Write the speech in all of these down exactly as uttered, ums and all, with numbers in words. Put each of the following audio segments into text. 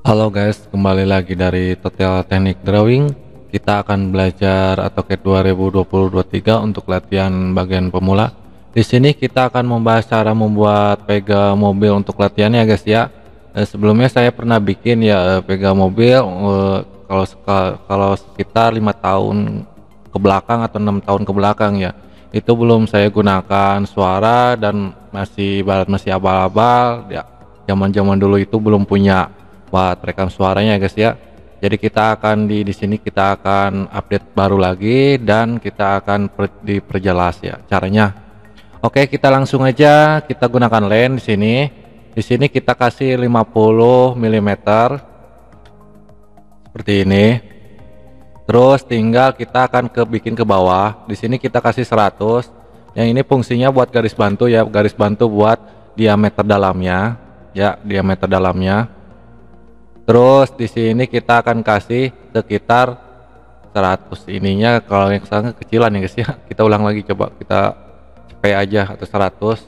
Halo guys, kembali lagi dari Total Teknik Drawing. Kita akan belajar AutoCAD dua ribu dua puluh dua puluh tiga untuk latihan bagian pemula. Di sini kita akan membahas cara membuat pega mobil untuk latihan ya guys ya. Eh, sebelumnya saya pernah bikin ya eh, pega mobil eh, kalau seka- kalau sekitar lima tahun ke belakang atau enam tahun ke belakang ya. Itu belum saya gunakan suara dan masih barat masih abal-abal ya. Zaman-zaman dulu itu belum punya buat rekam suaranya ya guys ya. Jadi kita akan di di sini kita akan update baru lagi dan kita akan per, diperjelas ya caranya. Oke, kita langsung aja kita gunakan lens di sini. Di sini kita kasih lima puluh milimeter seperti ini. Terus tinggal kita akan ke bikin ke bawah. Di sini kita kasih seratus. Yang ini fungsinya buat garis bantu ya, garis bantu buat diameter dalamnya. Ya, diameter dalamnya. Terus di sini kita akan kasih sekitar seratus ininya, kalau yang sana kecilan ya guys ya. Kita ulang lagi, coba kita cepet aja atau seratus.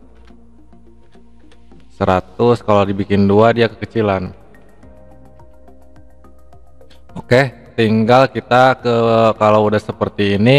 seratus kalau dibikin dua dia kekecilan. Oke, tinggal kita ke kalau udah seperti ini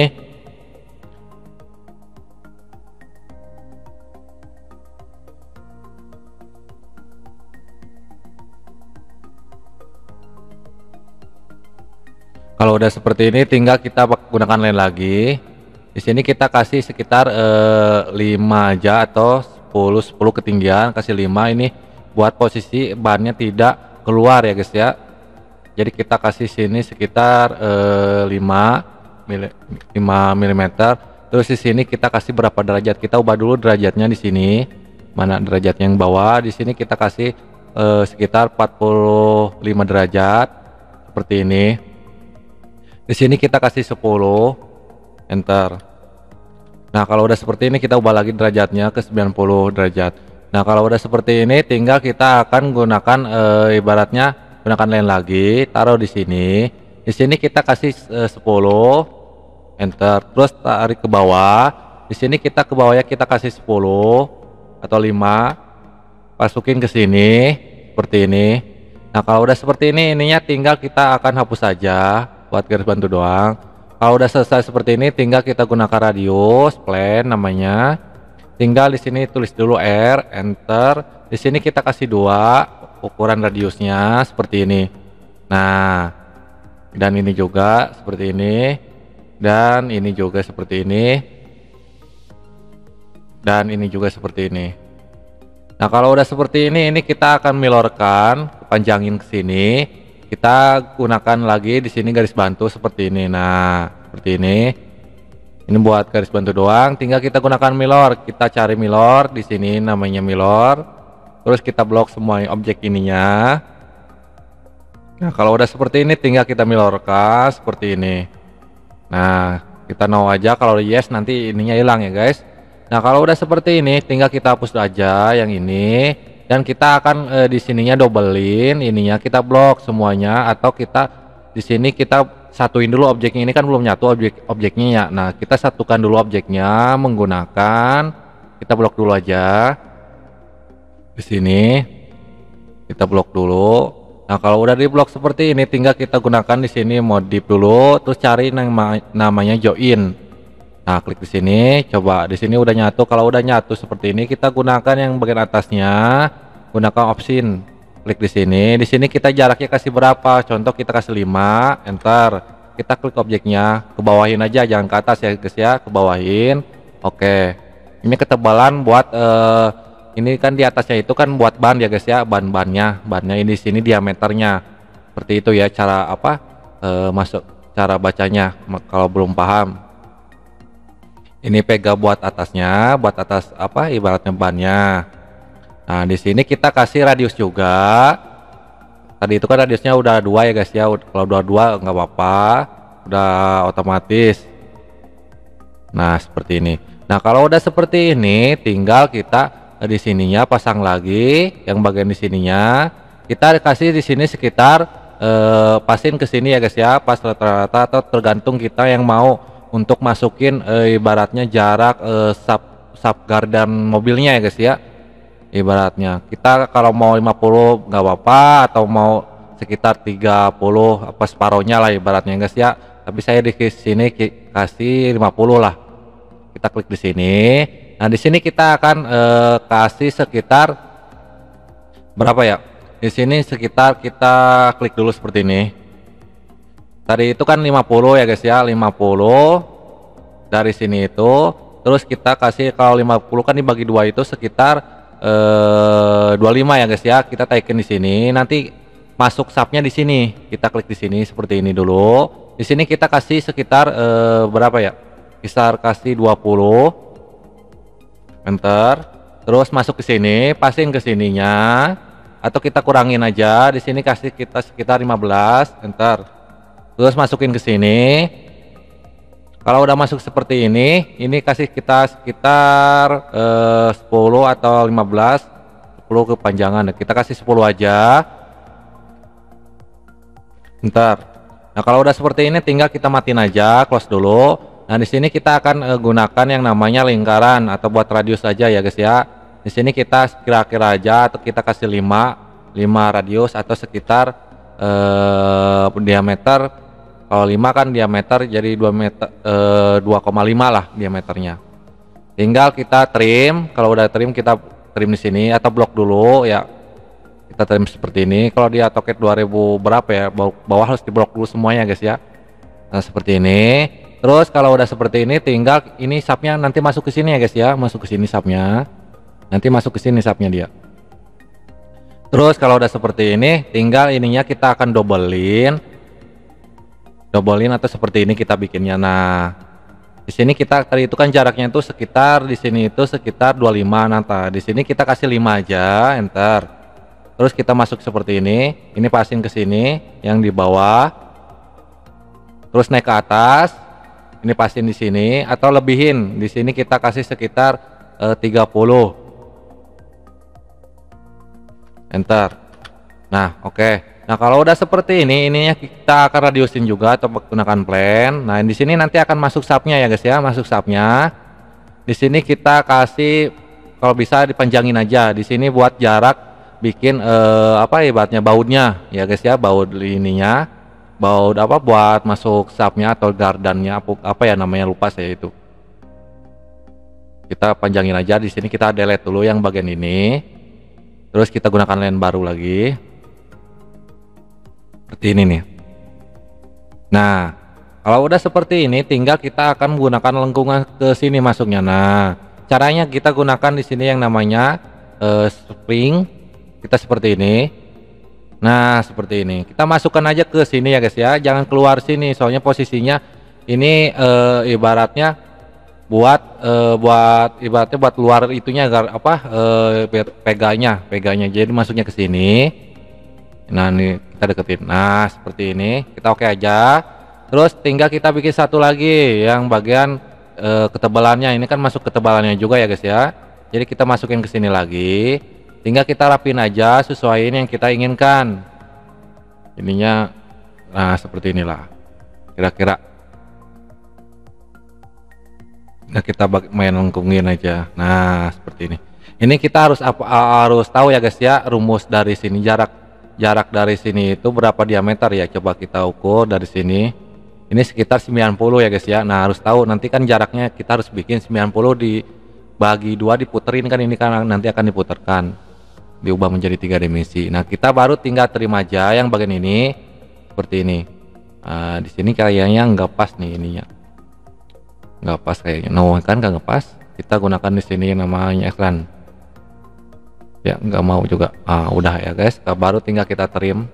Kalau udah seperti ini tinggal kita gunakan lens lagi. Di sini kita kasih sekitar eh, lima aja atau sepuluh sepuluh ketinggian, kasih lima ini buat posisi bannya tidak keluar ya guys ya. Jadi kita kasih sini sekitar eh, lima milimeter. Terus di sini kita kasih berapa derajat? Kita ubah dulu derajatnya di sini. Mana derajat yang bawah? Di sini kita kasih eh, sekitar empat puluh lima derajat seperti ini. Di sini kita kasih sepuluh, enter. Nah, kalau udah seperti ini kita ubah lagi derajatnya ke sembilan puluh derajat. Nah, kalau udah seperti ini tinggal kita akan gunakan e, ibaratnya gunakan lens lagi, taruh di sini. Di sini kita kasih e, sepuluh, enter. Terus tarik ke bawah. Di sini kita ke bawahnya kita kasih sepuluh atau lima. Masukin ke sini seperti ini. Nah, kalau udah seperti ini ininya tinggal kita akan hapus saja buat garis bantu doang. Kalau udah selesai seperti ini tinggal kita gunakan radius plan namanya. Tinggal di sini tulis dulu R, enter. Di sini kita kasih dua ukuran radiusnya seperti ini. Nah, dan ini juga seperti ini. Dan ini juga seperti ini. Dan ini juga seperti ini. Nah, kalau udah seperti ini ini kita akan milorkan, panjangin ke sini. Kita gunakan lagi di sini garis bantu seperti ini. Nah, seperti ini. Ini buat garis bantu doang. Tinggal kita gunakan milor. Kita cari milor di sini namanya milor. Terus kita blok semua objek ininya. Nah, kalau udah seperti ini tinggal kita milorkan seperti ini. Nah, kita no aja. Kalau yes nanti ininya hilang ya guys. Nah, kalau udah seperti ini tinggal kita hapus aja yang ini. Dan kita akan e, di sininya doublein ininya, kita blok semuanya, atau kita di sini kita satuin dulu objeknya. Ini kan belum nyatu objek objeknya ya. Nah, kita satukan dulu objeknya menggunakan, kita blok dulu aja di sini, kita blok dulu. Nah, kalau udah di blok seperti ini tinggal kita gunakan di sini modif dulu, terus cari yang namanya join. Nah, klik di sini, coba di sini udah nyatu. Kalau udah nyatu seperti ini, kita gunakan yang bagian atasnya, gunakan option. Klik di sini. Di sini kita jaraknya kasih berapa? Contoh kita kasih lima, enter. Kita klik objeknya, ke bawahin aja, jangan ke atas ya guys ya, ke bawahin. Oke. Ini ketebalan buat eh, ini kan di atasnya itu kan buat ban ya guys ya, ban-bannya. Bannya ini di sini diameternya. Seperti itu ya cara apa? Eh, masuk cara bacanya kalau belum paham. Ini pega buat atasnya, buat atas apa ibaratnya bannya. Nah, di sini kita kasih radius juga. Tadi itu kan radiusnya udah dua ya guys ya. Kalau dua dua nggak apa-apa, udah otomatis. Nah, seperti ini. Nah, kalau udah seperti ini, tinggal kita di sininya pasang lagi yang bagian di sininya. Kita kasih di sini sekitar eh, pasin ke sini ya guys ya, pas rata-rata atau tergantung kita yang mau untuk masukin e, ibaratnya jarak e, sub sub gardan mobilnya ya guys ya. ibaratnya kita kalau mau lima puluh nggak apa-apa, atau mau sekitar tiga puluh apa separohnya lah ibaratnya guys ya. Tapi saya di sini kasih lima puluh lah. Kita klik di sini. Nah, di sini kita akan eh, kasih sekitar berapa ya? Di sini sekitar kita klik dulu seperti ini. Tadi itu kan lima puluh ya guys ya, lima puluh dari sini itu. Terus kita kasih, kalau lima puluh kan dibagi dua itu sekitar eh, dua puluh lima ya guys ya. Kita taikin di sini. Nanti masuk subnya di sini. Kita klik di sini seperti ini dulu. Di sini kita kasih sekitar eh, berapa ya? Bisa kasih dua puluh. Enter. Terus masuk ke sini, pastiin ke sininya, atau kita kurangin aja. Di sini kasih kita sekitar lima belas. Enter. Terus masukin ke sini. Kalau udah masuk seperti ini, ini kasih kita sekitar eh, sepuluh atau lima belas, sepuluh kepanjangan. Kita kasih sepuluh aja. Ntar. Nah, kalau udah seperti ini tinggal kita matiin aja, close dulu. Nah, di sini kita akan eh, gunakan yang namanya lingkaran atau buat radius aja ya guys ya. Di sini kita kira-kira aja, atau kita kasih lima, lima radius atau sekitar eh, diameter. Kalau lima kan diameter, jadi dua meter, eh, dua koma lima lah diameternya. Tinggal kita trim. Kalau udah trim kita trim di sini atau blok dulu ya. Kita trim seperti ini. Kalau di AutoCAD dua ribu berapa ya, bawah harus diblok dulu semuanya guys ya. Nah, seperti ini. Terus kalau udah seperti ini tinggal ini subnya nanti masuk ke sini ya guys ya. Masuk ke sini subnya. Nanti masuk ke sini subnya dia. Terus kalau udah seperti ini tinggal ininya kita akan doublein. Doublein atau seperti ini kita bikinnya. Nah, di sini kita tadi itu kan jaraknya itu sekitar, di sini itu sekitar dua puluh lima. Nah, di sini kita kasih lima aja, enter. Terus kita masuk seperti ini. Ini pasin ke sini yang di bawah. Terus naik ke atas. Ini pasin di sini atau lebihin. Di sini kita kasih sekitar eh, tiga puluh. Enter. Nah, oke. Okay. Nah, kalau udah seperti ini, ininya kita akan radiusin juga atau menggunakan plan. Nah, di sini nanti akan masuk subnya ya guys ya, masuk subnya. Di sini kita kasih, kalau bisa dipanjangin aja. Di sini buat jarak bikin eh, apa ibaratnya bautnya ya guys ya, baut ininya, baut apa buat masuk subnya atau gardannya apa, apa ya namanya, lupa saya itu. Kita panjangin aja. Di sini kita delete dulu yang bagian ini. Terus kita gunakan line baru lagi. Seperti ini nih. Nah, kalau udah seperti ini tinggal kita akan menggunakan lengkungan ke sini masuknya. Nah, caranya kita gunakan di sini yang namanya uh, spring. Kita seperti ini. Nah, seperti ini. Kita masukkan aja ke sini ya guys ya. Jangan keluar sini, soalnya posisinya ini uh, ibaratnya buat uh, buat ibaratnya buat luar itunya agar apa uh, peganya, peganya. Jadi masuknya ke sini. Nah, ini kita deketin. Nah, seperti ini kita oke aja. Terus tinggal kita bikin satu lagi yang bagian e, ketebalannya. Ini kan masuk ketebalannya juga ya guys ya. Jadi kita masukin ke sini lagi. Tinggal kita rapin aja sesuaiin yang kita inginkan. Ininya nah seperti inilah kira-kira. Nah, kita main lengkungin aja. Nah, seperti ini. Ini kita harus apa harus tahu ya guys ya, rumus dari sini, jarak jarak dari sini itu berapa diameter ya. Coba kita ukur dari sini. Ini sekitar sembilan puluh ya guys ya. Nah, harus tahu nanti kan jaraknya kita harus bikin sembilan puluh dibagi dua, diputerin kan, ini kan nanti akan diputarkan, diubah menjadi tiga dimensi. Nah, kita baru tinggal terima aja yang bagian ini seperti ini. Nah, di sini kayaknya nggak pas nih ininya, nggak pas kayaknya. No kan nggak pas. Kita gunakan di sini namanya ekran. Ya nggak mau juga. Ah, udah ya guys, baru tinggal kita trim.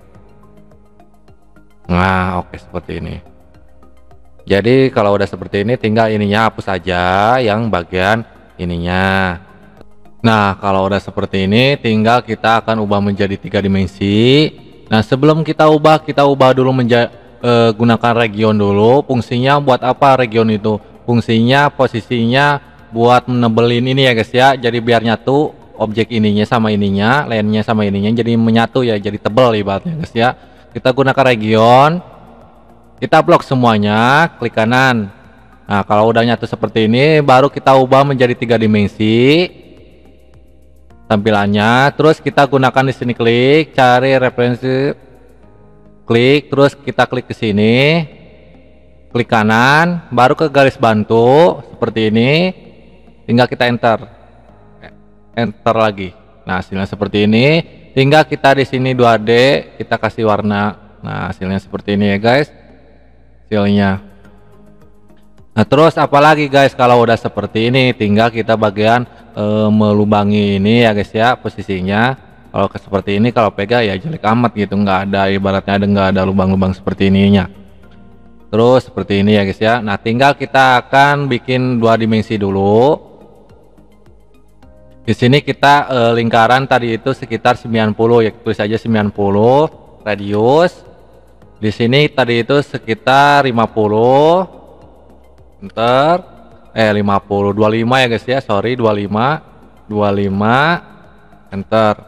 Nah, oke seperti ini. Jadi kalau udah seperti ini tinggal ininya hapus aja yang bagian ininya. Nah, kalau udah seperti ini tinggal kita akan ubah menjadi tiga dimensi. Nah, sebelum kita ubah, kita ubah dulu menjadi eh, gunakan region dulu. Fungsinya buat apa region itu? Fungsinya posisinya buat menebelin ini ya guys ya. Jadi biar nyatu objek ininya sama ininya, lainnya sama ininya, jadi menyatu ya, jadi tebal ibaratnya guys ya. Kita gunakan region, kita blok semuanya, klik kanan. Nah, kalau udah nyatu seperti ini baru kita ubah menjadi tiga dimensi. tampilannya. Terus kita gunakan di sini, klik cari referensi, klik, terus kita klik ke sini, klik kanan, baru ke garis bantu seperti ini, tinggal kita enter, enter lagi. Nah, hasilnya seperti ini. Tinggal kita di sini dua D, kita kasih warna. Nah, hasilnya seperti ini ya guys, hasilnya. Nah, terus apalagi guys, kalau udah seperti ini tinggal kita bagian e, melubangi ini ya guys ya, posisinya. Kalau seperti ini kalau pegang ya jelek amat gitu, nggak ada, ibaratnya ada nggak ada lubang-lubang seperti ininya. Terus seperti ini ya guys ya. Nah, tinggal kita akan bikin dua dimensi dulu. Di sini kita e, lingkaran tadi itu sekitar sembilan puluh ya, tulis aja sembilan puluh radius. Di sini tadi itu sekitar lima puluh. Enter, eh lima puluh, dua puluh lima ya guys ya, sorry dua puluh lima, dua puluh lima, enter.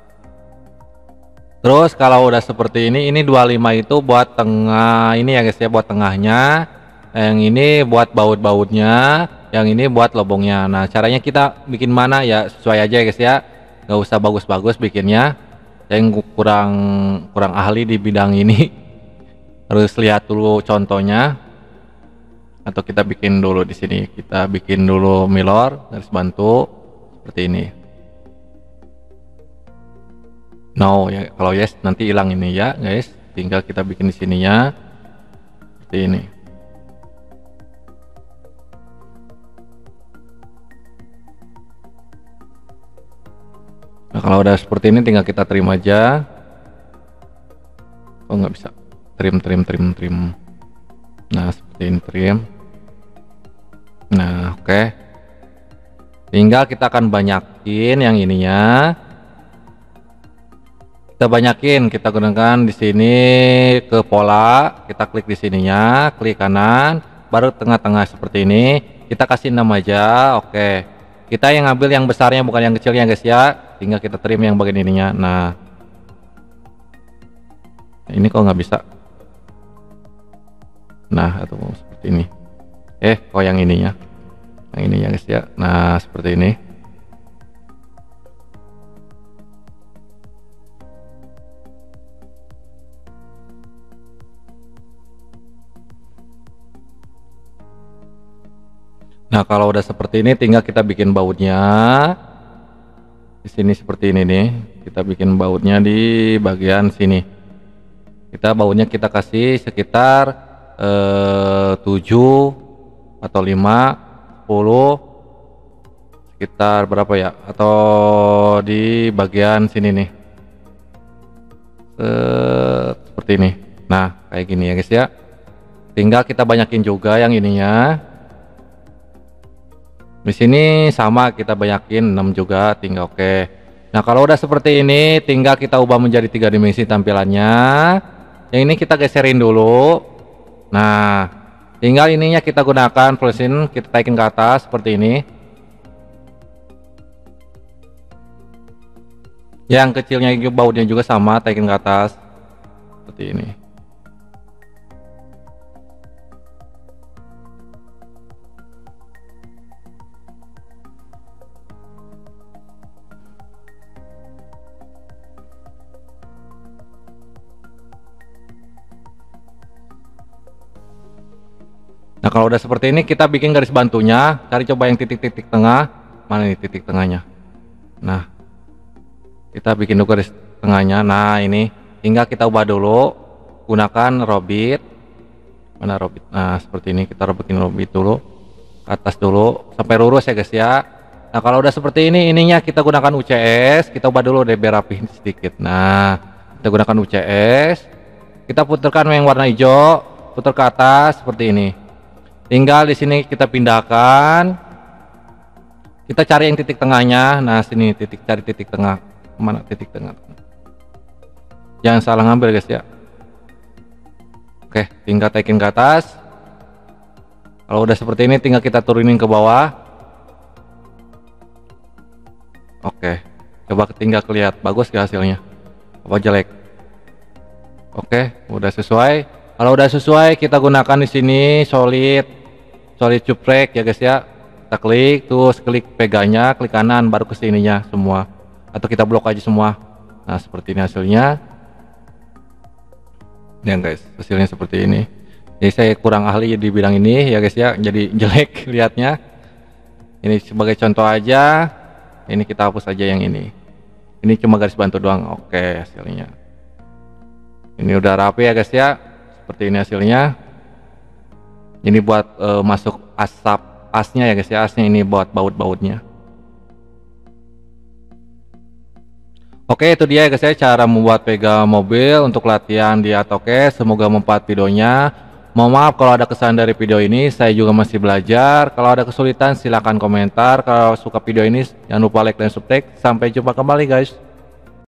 Terus kalau udah seperti ini, ini dua puluh lima itu buat tengah ini ya guys ya, buat tengahnya. Yang ini buat baut-bautnya, yang ini buat lubangnya. Nah, caranya kita bikin mana ya, sesuai aja ya guys ya, nggak usah bagus-bagus bikinnya. Saya kurang kurang ahli di bidang ini, harus lihat dulu contohnya. Atau kita bikin dulu di sini, kita bikin dulu milor garis bantu seperti ini. No ya, kalau yes nanti hilang ini ya guys, tinggal kita bikin di sininya seperti ini. Nah, kalau udah seperti ini tinggal kita trim aja. Oh, nggak bisa trim trim trim trim. Nah, seperti ini trim. Nah, oke. Okay. Tinggal kita akan banyakin yang ininya. Kita banyakin, kita gunakan di sini ke pola, kita klik di sininya, klik kanan, baru tengah-tengah seperti ini. Kita kasih nama aja, oke. Okay. Kita yang ngambil yang besarnya bukan yang kecilnya guys ya. Tinggal kita trim yang bagian ininya. Nah, ini kok nggak bisa. Nah, atau seperti ini. Eh, kok yang ininya, yang ini ya guys ya. Nah, seperti ini. Nah, kalau udah seperti ini, tinggal kita bikin bautnya. Di sini seperti ini nih. Kita bikin bautnya di bagian sini. Kita bautnya kita kasih sekitar eh, tujuh atau lima, sepuluh, sekitar berapa ya, atau di bagian sini nih, eh, seperti ini. Nah, kayak gini ya guys ya, tinggal kita banyakin juga yang ininya. Di sini sama, kita banyakin enam juga, tinggal oke. Nah, kalau udah seperti ini tinggal kita ubah menjadi tiga dimensi tampilannya. Yang ini kita geserin dulu. Nah, tinggal ininya kita gunakan flashin, kita taikin ke atas seperti ini. Yang kecilnya bautnya juga sama, taikin ke atas seperti ini. Nah, kalau udah seperti ini kita bikin garis bantunya, cari coba yang titik-titik tengah, mana nih titik tengahnya. Nah, kita bikin dulu garis tengahnya. Nah, ini tinggal kita ubah dulu, gunakan robit. Mana robit? Nah, seperti ini kita robitin robit dulu, ke atas dulu sampai lurus ya guys ya. Nah, kalau udah seperti ini, ininya kita gunakan U C S, kita ubah dulu deh biar rapihin sedikit. Nah, kita gunakan U C S, kita putarkan yang warna hijau, putar ke atas seperti ini. Tinggal di sini kita pindahkan, kita cari yang titik tengahnya. Nah, sini titik, cari titik tengah, mana titik tengah, jangan salah ngambil guys ya. Oke, tinggal taikin ke atas. Kalau udah seperti ini tinggal kita turunin ke bawah. Oke, coba tinggal kelihat bagus gak hasilnya, apa jelek. Oke, udah sesuai. Kalau udah sesuai kita gunakan di sini solid solid cuprek ya guys ya. Kita klik, terus klik pegangnya, klik kanan, baru ke sininya semua. atau kita blok aja semua. Nah seperti ini hasilnya ya guys, hasilnya seperti ini. Jadi saya kurang ahli di bidang ini ya guys ya, jadi jelek lihatnya. Ini sebagai contoh aja, ini kita hapus aja yang ini. Ini cuma garis bantu doang. Oke hasilnya ini udah rapi ya guys ya, seperti ini hasilnya. Ini buat uh, masuk asap asnya ya guys ya, asnya ini buat baut-bautnya. Oke itu dia ya guys ya, cara membuat pegang mobil untuk latihan di AutoCAD. Semoga mempanfaat videonya. Mohon maaf kalau ada kesalahan dari video ini, saya juga masih belajar. Kalau ada kesulitan silahkan komentar. Kalau suka video ini jangan lupa like dan subscribe. Sampai jumpa kembali guys.